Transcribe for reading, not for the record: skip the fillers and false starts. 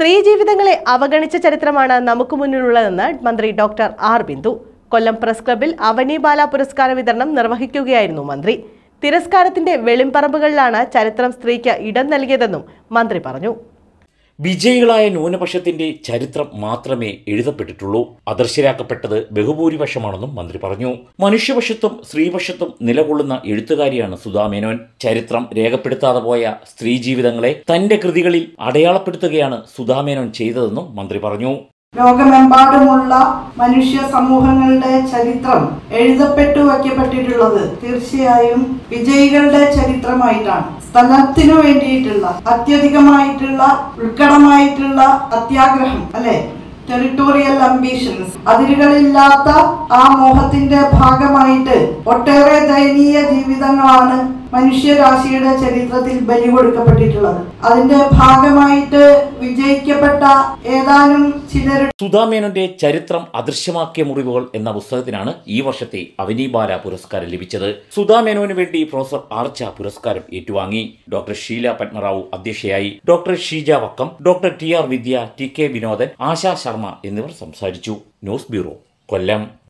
സ്ത്രീ ജീവിതങ്ങളെ അവഗണിച്ച ചരിത്രമാണ് നമുക്ക് മുന്നിലുള്ളതെന്ന് മന്ത്രി doctor R Bindu. Kollam press ക്ലബ്ബിൽ അവനി ബാല പുരസ്കാര വിതരണം നിർവഹിക്കുകയായിരുന്നു മന്ത്രി. തിരസ്കാരത്തിന്റെ വെളിമ്പറമ്പുകളിലാണ് ചരിത്രം സ്ത്രീക്ക് ഇടം നൽകിയതെന്നും മന്ത്രി പറഞ്ഞു. വിജയികളായ ന്യൂനപക്ഷത്തിന്റെ ചരിത്രം മാത്രമേ എഴുതപ്പെട്ടിട്ടുള്ളൂ. അദൃശ്യരാക്കപ്പെട്ടത് ബഹുഭൂരിപക്ഷമാണെന്നും മന്ത്രി പറഞ്ഞു. മനുഷ്യപക്ഷത്വം സ്ത്രീപക്ഷത്വം നിലകൊള്ളുന്ന എഴുത്തുകാരിയാണ് സുധാ മേനോൻ. ചരിത്രം രേഖപ്പെടുത്താതെ പോയ സ്ത്രീ ജീവിതങ്ങളെ തന്റെ കൃതികളിൽ അടയാളപ്പെടുത്തുകയാണ് സുധാ മേനോൻ ചെയ്തതെന്നും മന്ത്രി പറഞ്ഞു. ലോകമെമ്പാടുമുള്ള മനുഷ്യ സമൂഹങ്ങളുടെ ചരിത്രം എഴുതപ്പെട്ടു വയ്ക്കപ്പെട്ടിട്ടുള്ളത് തീർച്ചയായും വിജയികളുടെ ചരിത്രമായിട്ടാണ്. സ്ഥലത്തിനു വേണ്ടിയിട്ടുള്ള അത്യധികമായിട്ടുള്ള ഉത്കടമായിട്ടുള്ള അത്യാഗ്രഹം, അല്ലെ, ടെറിട്ടോറിയൽ അംബീഷൻസ്, അതിരുകളില്ലാത്ത ആ മോഹത്തിന്റെ ഭാഗമായിട്ട് ഒട്ടേറെ ദയനീയ ജീവിതങ്ങളാണ് മനുഷ്യരാശിയുടെ ചരിത്രത്തിൽ ബലി കൊടുക്കപ്പെട്ടിട്ടുള്ളത്. അതിന്റെ ഭാഗമായിട്ട് വിജയിക്കപ്പെട്ട ഏതാനും ചിലർ. സുധാ മേനോന്റെ ചരിത്രം അദൃശ്യമാക്കിയ മുറിവുകൾ എന്ന പുസ്തകത്തിനാണ് ഈ വർഷത്തെ അവനി ബാല പുരസ്കാരം ലഭിച്ചത്. സുധാ മേനോന് വേണ്ടി പ്രൊഫസർ ആർച്ച പുരസ്കാരം ഏറ്റുവാങ്ങി. ഡോക്ടർ ഷീല പത്മറാവു അധ്യക്ഷയായി. Doctor Sheeja Vakkam, doctor T R Vidya, T K Vinodan, Asha Sharma എന്നിവർ സംസാരിച്ചു. ന്യൂസ് ബ്യൂറോ, കൊല്ലം.